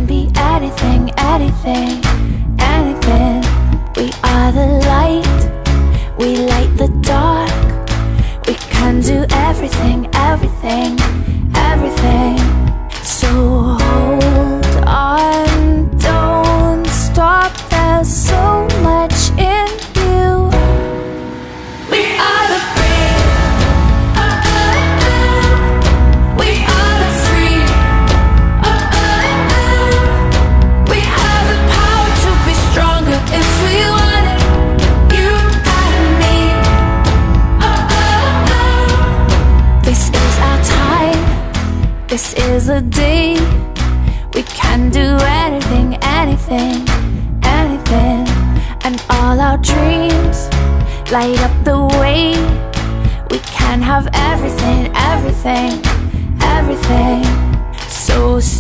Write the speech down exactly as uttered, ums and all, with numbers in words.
be anything, anything, anything. We are the light, we light the dark. We can do everything, everything, everything. So hold on, don't stop, there's so much in you. We are the brave, oh, oh, oh. We are the free, oh, oh, oh. We have the power to be stronger if we want it. You and me, oh, oh, oh. This is our time, this is the day. We can do anything, anything, anything. And all our dreams light up the way. We can have everything, everything, everything. So